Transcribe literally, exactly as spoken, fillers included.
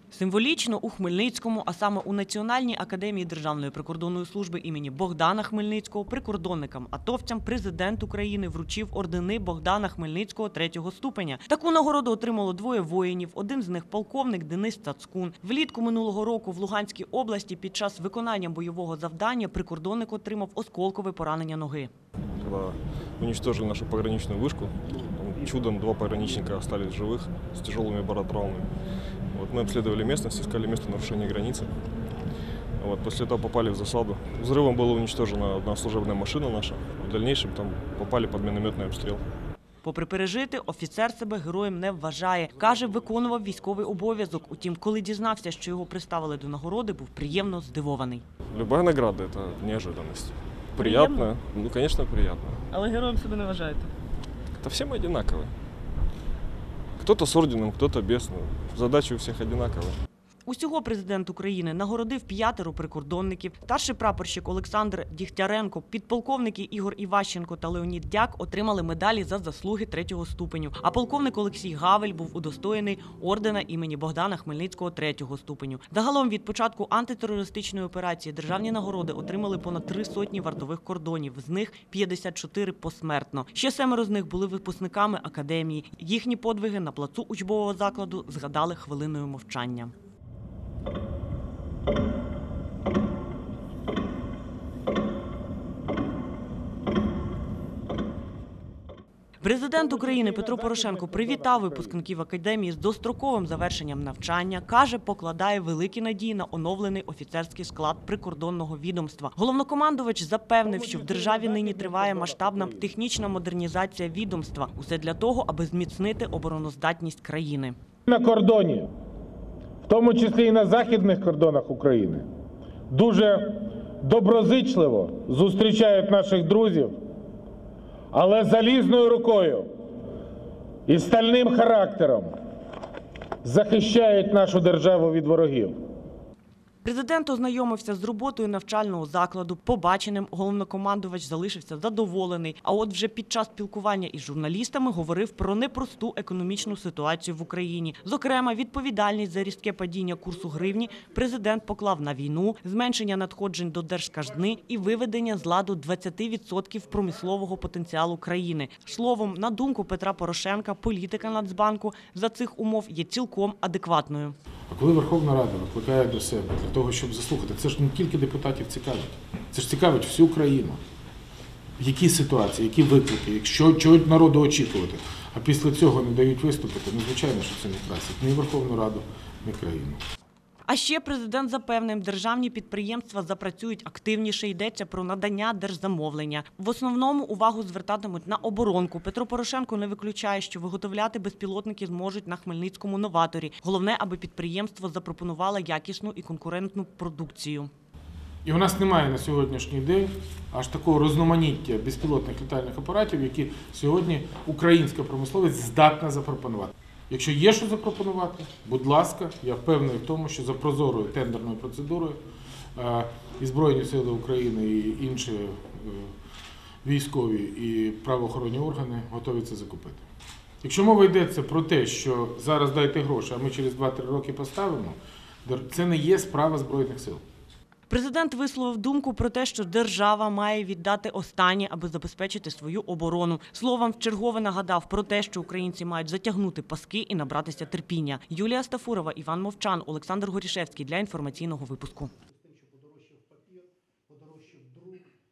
Символічно у Хмельницькому, а саме у Національній академії Державної прикордонної служби імені Богдана Хмельницького, прикордонникам-атовцям президент України вручив ордени Богдана Хмельницького третього ступеня. Таку нагороду отримало двоє воїнів, один з них – полковник Денис Цацкун. Влітку минулого року в Луганській області під час виконання бойового завдання прикордонник отримав осколкове поранення ноги. Коли уничтожили нашу пограничну вишку, чудом два пограничника остались живых с тяжелыми баротравмами. Вот мы обследовали местность, искали место нарушения границы. Вот, после этого попали в засаду. Взрывом была уничтожена одна служебная машина наша. В дальнейшем там попали под минометный обстрел. Попри пережити, офіцер себе героєм не вважає. Каже, виконував військовий обов'язок. Утім, коли дізнався, що його приставили до нагороди, був приємно здивований. Любая награда – это неожиданность. Приятно? Ну, конечно, приятно. Але героєм себе не вважаєте? Это все мы одинаковые. Кто-то с орденом, кто-то без. Задачи у всех одинаковые. Усього президент України нагородив п'ятеро прикордонників. Старший прапорщик Олександр Дігтяренко, підполковники Ігор Іващенко та Леонід Дяк отримали медалі за заслуги третього ступеню. А полковник Олексій Гавель був удостоєний ордена імені Богдана Хмельницького третього ступеню. Загалом від початку антитерористичної операції державні нагороди отримали понад три сотні вартових кордонів, з них п'ятдесят чотири посмертно. Ще семеро з них були випускниками академії. Їхні подвиги на плацу учбового закладу згадали хвилиною мовчання. Президент України Петро Порошенко привітав випускників академії з достроковим завершенням навчання. Каже, покладає великі надії на оновлений офіцерський склад прикордонного відомства. Головнокомандувач запевнив, що в державі нині триває масштабна технічна модернізація відомства. Усе для того, аби зміцнити обороноздатність країни. На кордоні, в тому числі і на західних кордонах України, дуже доброзичливо зустрічають наших друзів, але залізною рукою і стальним характером захищають нашу державу від ворогів. Президент ознайомився з роботою навчального закладу. Побаченим головнокомандувач залишився задоволений. А от вже під час спілкування із журналістами говорив про непросту економічну ситуацію в Україні. Зокрема, відповідальність за різке падіння курсу гривні президент поклав на війну, зменшення надходжень до держказни і виведення з ладу двадцять відсотків промислового потенціалу країни. Словом, на думку Петра Порошенка, політика Нацбанку за цих умов є цілком адекватною. А коли Верховна Рада викликає до себе для того, щоб заслухати, це ж не тільки депутатів цікавить, це ж цікавить всю країну. Які ситуації, які виклики, що, чого народу очікувати, а після цього не дають виступити, ну, звичайно, що це не красить ні Верховну Раду, ні країну. А ще президент запевнив, державні підприємства запрацюють активніше, йдеться про надання держзамовлення. В основному увагу звертатимуть на оборонку. Петро Порошенко не виключає, що виготовляти безпілотники зможуть на Хмельницькому новаторі. Головне, аби підприємство запропонувало якісну і конкурентну продукцію. І у нас немає на сьогоднішній день аж такого розноманіття безпілотних літальних апаратів, які сьогодні українська промисловість здатна запропонувати. Якщо є що запропонувати, будь ласка, я впевнений в тому, що за прозорою тендерною процедурою і Збройні сили України, і інші військові і правоохоронні органи готові це закупити. Якщо мова йдеться про те, що зараз дайте гроші, а ми через два-три роки поставимо, це не є справа Збройних сил. Президент висловив думку про те, що держава має віддати останнє, аби забезпечити свою оборону. Словом, вчергове нагадав про те, що українці мають затягнути паски і набратися терпіння. Юлія Стафурова, Іван Мовчан, Олександр Горішевський для інформаційного випуску.